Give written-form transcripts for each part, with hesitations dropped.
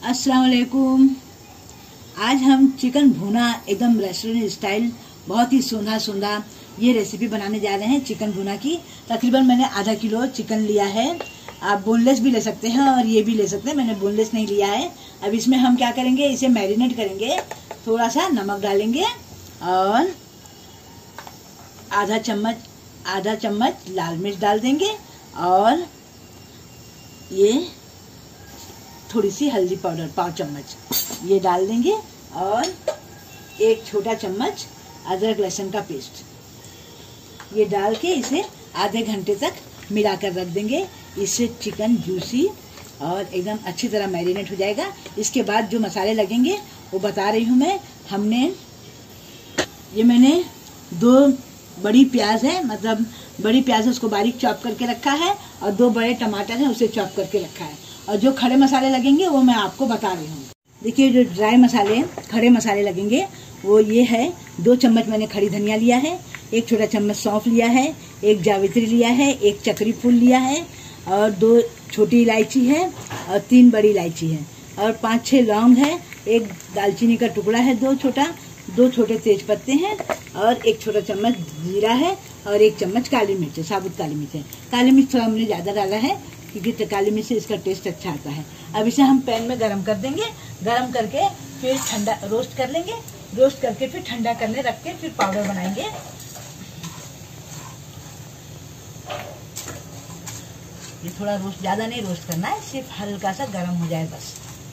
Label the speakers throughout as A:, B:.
A: अस्सलाम वालेकुम। आज हम चिकन भुना एकदम रेस्टोरेंट स्टाइल बहुत ही सोंधा सोंधा ये रेसिपी बनाने जा रहे हैं चिकन भुना की। तकरीबन मैंने आधा किलो चिकन लिया है। आप बोनलेस भी ले सकते हैं और ये भी ले सकते हैं, मैंने बोनलेस नहीं लिया है। अब इसमें हम क्या करेंगे, इसे मैरिनेट करेंगे। थोड़ा सा नमक डालेंगे और आधा चम्मच लाल मिर्च डाल देंगे और ये थोड़ी सी हल्दी पाउडर 5 चम्मच ये डाल देंगे और एक छोटा चम्मच अदरक लहसुन का पेस्ट ये डाल के इसे आधे घंटे तक मिलाकर रख देंगे। इससे चिकन जूसी और एकदम अच्छी तरह मैरिनेट हो जाएगा। इसके बाद जो मसाले लगेंगे वो बता रही हूँ मैं। मैंने 2 बड़ी प्याज है, मतलब बड़ी प्याज है, उसको बारीक चॉप करके रखा है और 2 बड़े टमाटर हैं, उसे चॉप करके रखा है। और जो खड़े मसाले लगेंगे वो मैं आपको बता रही हूँ। देखिए, जो ड्राई मसाले खड़े मसाले लगेंगे वो ये है। 2 चम्मच मैंने खड़ी धनिया लिया है, 1 छोटा चम्मच सौंफ लिया है, 1 जावित्री लिया है, 1 चक्री फूल लिया है और 2 छोटी इलायची है और 3 बड़ी इलायची है और 5-6 लौंग है, 1 दालचीनी का टुकड़ा है, 2 छोटे तेज पत्ते हैं और 1 छोटा चम्मच जीरा है और 1 चम्मच काली मिर्च है, साबुत काली मिर्च है। काली मिर्च थोड़ा हमने ज़्यादा डाला है क्योंकि काली मिर्च से इसका टेस्ट अच्छा आता है। अब इसे हम पैन में गरम कर देंगे। गरम करके फिर ठंडा रोस्ट कर लेंगे। रोस्ट करके फिर ठंडा करने रख के फिर पाउडर बनाएंगे। ये थोड़ा रोस्ट, ज़्यादा नहीं रोस्ट करना है, सिर्फ हल्का सा गरम हो जाए बस।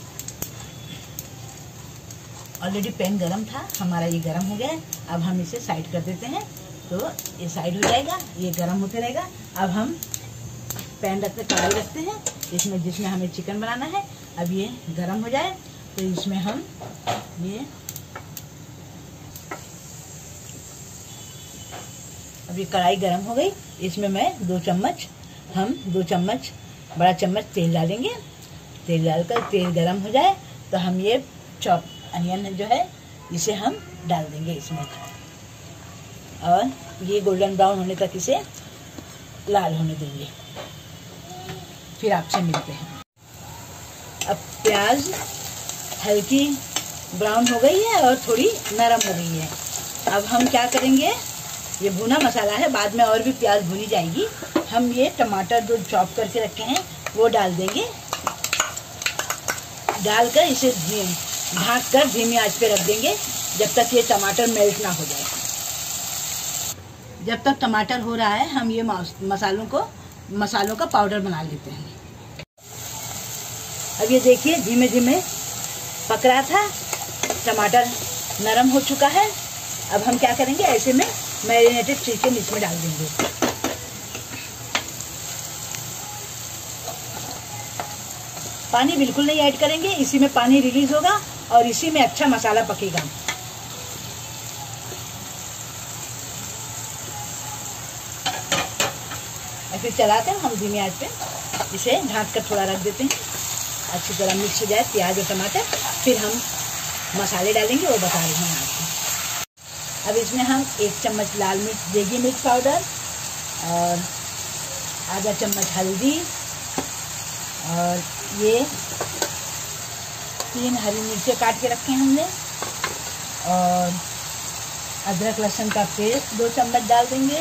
A: ऑलरेडी पैन गरम था हमारा, ये गरम हो गया है। अब हम इसे साइड कर देते हैं तो ये साइड हो जाएगा, ये गरम होते रहेगा। अब हम पैन रखते, कढ़ाई रखते हैं जिसमें हमें चिकन बनाना है। अब ये गरम हो जाए तो इसमें हम अब ये कढ़ाई गरम हो गई। इसमें मैं 2 चम्मच बड़ा चम्मच तेल डालेंगे। तेल डालकर तेल गरम हो जाए तो हम ये चॉप अनियन जो है इसे हम डाल देंगे इसमें और ये गोल्डन ब्राउन होने तक इसे लाल होने देंगे। फिर आपसे मिलते हैं। अब प्याज हल्की ब्राउन हो गई है और थोड़ी नरम हो गई है। अब हम क्या करेंगे, ये भुना मसाला है, बाद में और भी प्याज भुनी जाएगी। हम ये टमाटर जो चॉप करके रखे हैं वो डाल देंगे। डालकर इसे ढक कर धीमी आंच पे रख देंगे जब तक ये टमाटर मेल्ट ना हो जाए। जब तक टमाटर हो रहा है हम ये मसालों का पाउडर बना लेते हैं। अब ये देखिए, धीमे धीमे पक रहा था, टमाटर नरम हो चुका है। अब हम क्या करेंगे, ऐसे में मैरिनेटेड चिकन इसमें डाल देंगे। पानी बिल्कुल नहीं ऐड करेंगे, इसी में पानी रिलीज होगा और इसी में अच्छा मसाला पकेगा। फिर चलाकर हम धीमी आंच पे इसे ढक कर थोड़ा रख देते हैं, अच्छी तरह मिक्स हो जाए प्याज और टमाटर। फिर हम मसाले डालेंगे, वो बता रही हूँ आपको। अब इसमें हम 1 चम्मच लाल मिर्च देगी मिर्च पाउडर और आधा चम्मच हल्दी और ये 3 हरी मिर्चें काट के रखे हैं हमने और अदरक लहसुन का पेस्ट 2 चम्मच डाल देंगे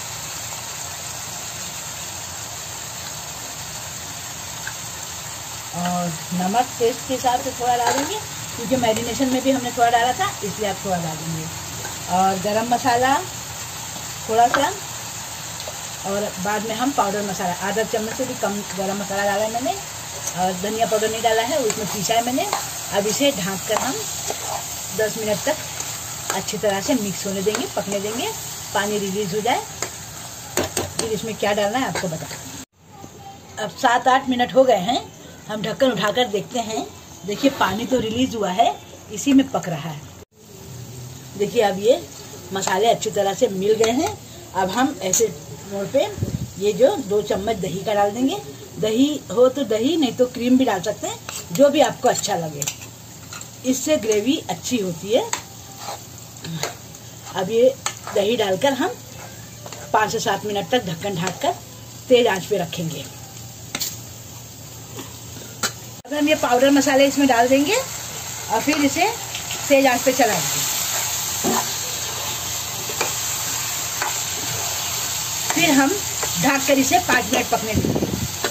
A: और नमक टेस्ट के हिसाब से थोड़ा डालेंगे क्योंकि मैरिनेशन में भी हमने थोड़ा डाला था, इसलिए आप थोड़ा डालेंगे। और गरम मसाला थोड़ा सा और बाद में हम पाउडर मसाला आधा चम्मच से भी कम गरम मसाला डाला है मैंने और धनिया पाउडर नहीं डाला है, उसमें पीसा है मैंने। अब इसे ढक कर हम 10 मिनट तक अच्छी तरह से मिक्स होने देंगे, पकने देंगे, पानी रिलीज हो जाए। फिर इसमें क्या डालना है आपको बता। अब 7-8 मिनट हो गए हैं, हम ढक्कन उठाकर देखते हैं। देखिए, पानी तो रिलीज हुआ है, इसी में पक रहा है। देखिए, अब ये मसाले अच्छी तरह से मिल गए हैं। अब हम ऐसे मोड़ पे ये जो 2 चम्मच दही का डाल देंगे। दही हो तो दही, नहीं तो क्रीम भी डाल सकते हैं, जो भी आपको अच्छा लगे, इससे ग्रेवी अच्छी होती है। अब ये दही डालकर हम 5 से 7 मिनट तक ढक्कन ढक कर तेज आंच पे रखेंगे। तो हम ये पाउडर मसाले इसमें डाल देंगे और फिर इसे तेज आंच पे चलाएंगे। फिर हम ढक कर इसे 5 मिनट पकने देंगे।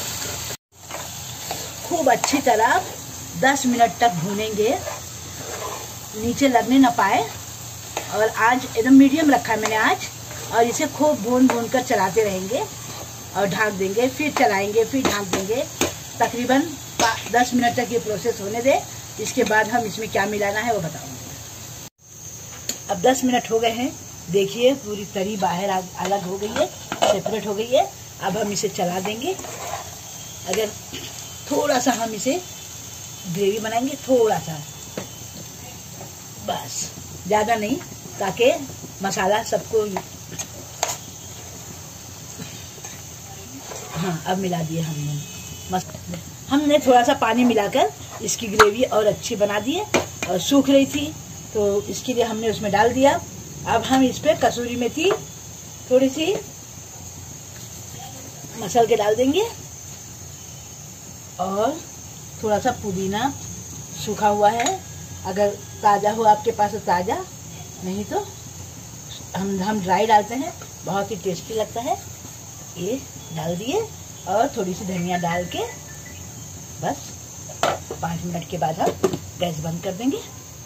A: खूब अच्छी तरह 10 मिनट तक भूनेंगे, नीचे लगने ना पाए। और आज एकदम मीडियम रखा है मैंने आज, और इसे खूब भून कर चलाते रहेंगे और ढक देंगे, फिर चलाएंगे, फिर ढक देंगे। तकरीबन 10 मिनट तक ये प्रोसेस होने दे। इसके बाद हम इसमें क्या मिलाना है वो बताऊंगी। अब 10 मिनट हो गए हैं, देखिए पूरी तरी बाहर अलग हो गई है, सेपरेट हो गई है। अब हम इसे चला देंगे। अगर थोड़ा सा हम इसे ग्रेवी बनाएंगे, थोड़ा सा, बस ज़्यादा नहीं, ताकि मसाला सबको। हाँ, अब मिला दिए हमने थोड़ा सा पानी मिलाकर इसकी ग्रेवी और अच्छी बना दी है। और सूख रही थी तो इसके लिए हमने उसमें डाल दिया। अब हम इस पर कसूरी मेथी थोड़ी सी मसल के डाल देंगे और थोड़ा सा पुदीना सूखा हुआ है, अगर ताज़ा हो आपके पास तो ताज़ा, नहीं तो हम ड्राई डालते हैं, बहुत ही टेस्टी लगता है। ये डाल दिए और थोड़ी सी धनिया डाल के बस 5 मिनट के बाद हम गैस बंद कर देंगे।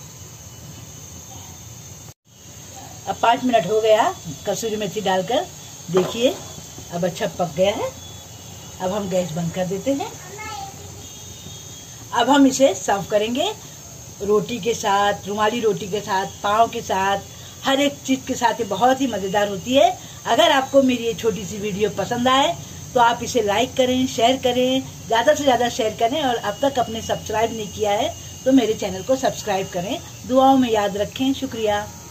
A: अब 5 मिनट हो गया कसूरी मेथी डालकर, देखिए अब अच्छा पक गया है। अब हम गैस बंद कर देते हैं। अब हम इसे सर्व करेंगे रोटी के साथ, रुमाली रोटी के साथ, पाव के साथ, हर एक चीज़ के साथ। ये बहुत ही मज़ेदार होती है। अगर आपको मेरी ये छोटी सी वीडियो पसंद आए तो आप इसे लाइक करें, शेयर करें, ज़्यादा से ज़्यादा शेयर करें। और अब तक आपने सब्सक्राइब नहीं किया है तो मेरे चैनल को सब्सक्राइब करें। दुआओं में याद रखें। शुक्रिया।